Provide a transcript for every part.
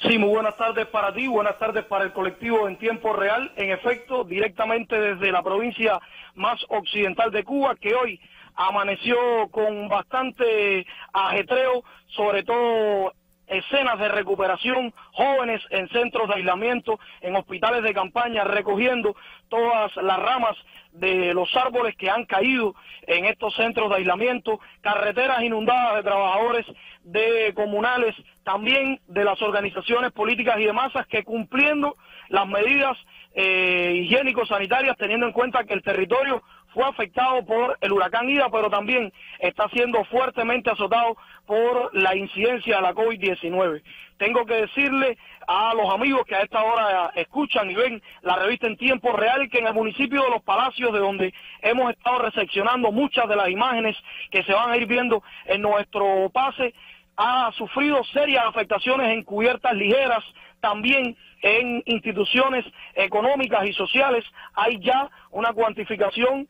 Sí, muy buenas tardes para ti, buenas tardes para el colectivo en tiempo real. En efecto, directamente desde la provincia más occidental de Cuba, que hoy amaneció con bastante ajetreo, sobre todo escenas de recuperación, jóvenes en centros de aislamiento, en hospitales de campaña, recogiendo todas las ramas de los árboles que han caído en estos centros de aislamiento, carreteras inundadas de trabajadores de comunales, también de las organizaciones políticas y de masas que cumpliendo las medidas higiénico-sanitarias, teniendo en cuenta que el territorio fue afectado por el huracán Ida, pero también está siendo fuertemente azotado por la incidencia de la COVID-19. Tengo que decirle a los amigos que a esta hora escuchan y ven la revista en tiempo real que en el municipio de Los Palacios, de donde hemos estado recepcionando muchas de las imágenes que se van a ir viendo en nuestro pase, ha sufrido serias afectaciones en cubiertas ligeras, también en instituciones económicas y sociales. Hay ya una cuantificación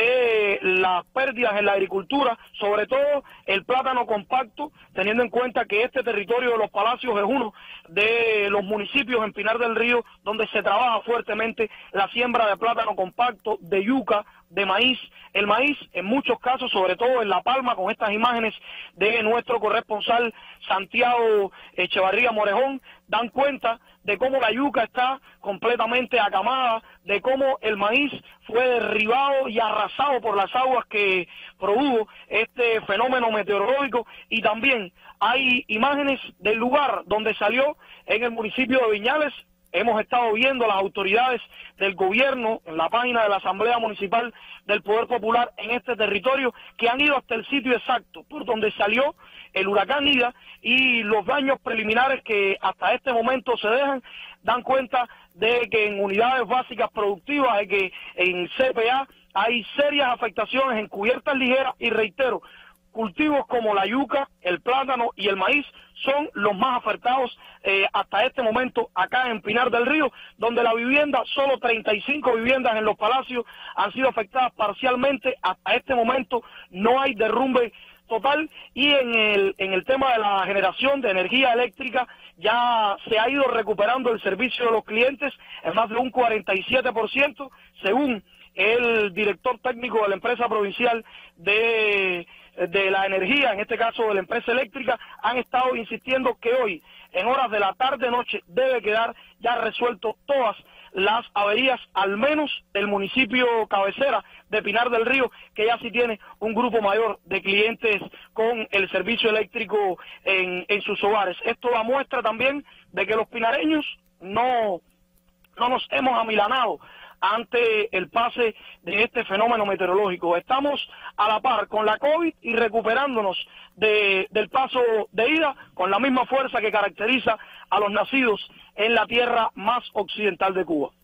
de las pérdidas en la agricultura, sobre todo el plátano compacto, teniendo en cuenta que este territorio de Los Palacios es uno de los municipios en Pinar del Río donde se trabaja fuertemente la siembra de plátano compacto, de yuca, de maíz. El maíz, en muchos casos, sobre todo en La Palma, con estas imágenes de nuestro corresponsal Santiago Echevarría Morejón, dan cuenta de cómo la yuca está completamente acamada, de cómo el maíz fue derribado y arrasado por las aguas que produjo este fenómeno meteorológico. Y también hay imágenes del lugar donde salió, en el municipio de Viñales. Hemos estado viendo las autoridades del gobierno en la página de la Asamblea Municipal del Poder Popular en este territorio, que han ido hasta el sitio exacto por donde salió el huracán Ida, y los daños preliminares que hasta este momento se dejan dan cuenta de que en unidades básicas productivas, de que en CPA hay serias afectaciones en cubiertas ligeras, y reitero, cultivos como la yuca, el plátano y el maíz son los más afectados hasta este momento acá en Pinar del Río, donde la vivienda, solo 35 viviendas en Los Palacios han sido afectadas parcialmente. Hasta este momento no hay derrumbe total, y en el tema de la generación de energía eléctrica ya se ha ido recuperando el servicio de los clientes en más de un 47%, según el director técnico de la empresa provincial de la energía, en este caso de la empresa eléctrica. Han estado insistiendo que hoy, en horas de la tarde-noche, debe quedar ya resuelto todas las averías, al menos del municipio cabecera de Pinar del Río, que ya sí tiene un grupo mayor de clientes con el servicio eléctrico en sus hogares. Esto da muestra también de que los pinareños no nos hemos amilanado ante el pase de este fenómeno meteorológico. Estamos a la par con la COVID y recuperándonos del paso de Ida con la misma fuerza que caracteriza a los nacidos en la tierra más occidental de Cuba.